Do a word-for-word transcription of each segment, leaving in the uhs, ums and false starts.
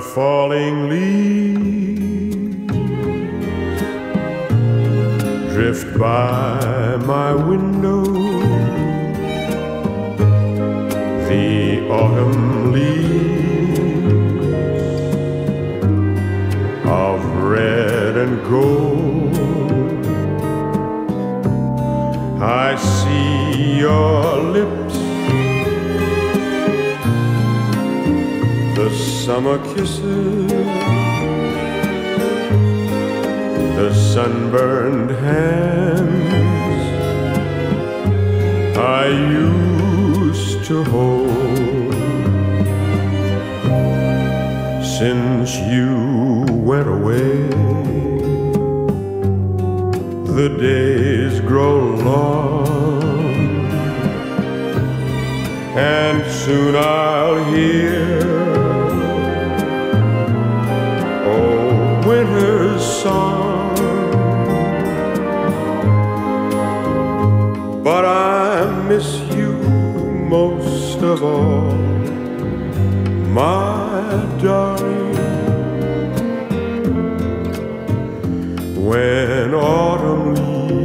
falling leaves drift by my window. The autumn leaves of red and gold. I see your lips, the summer kisses, the sunburned hands I used to hold. Since you went away, the days grow long, and soon I'll hear old winter's song. But I miss you most of all, my darling. When autumn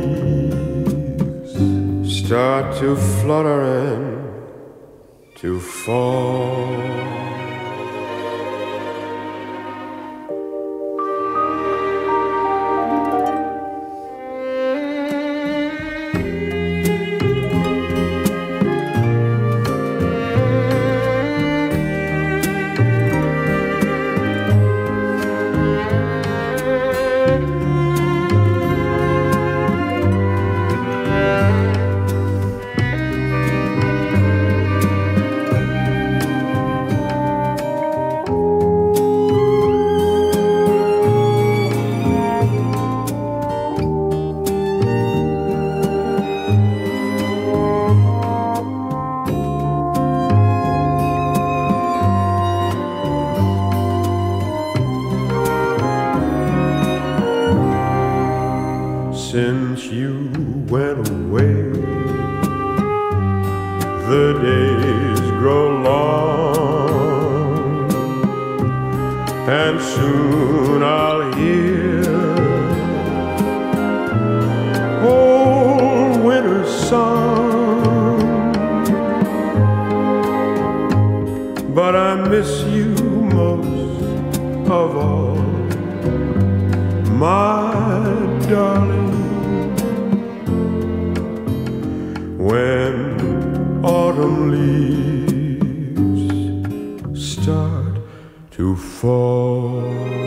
leaves start to flutter and to fall, since you went away, the days grow long, and soon I'll hear old winter's song. But I miss you most of all, my darling. When autumn leaves start to fall.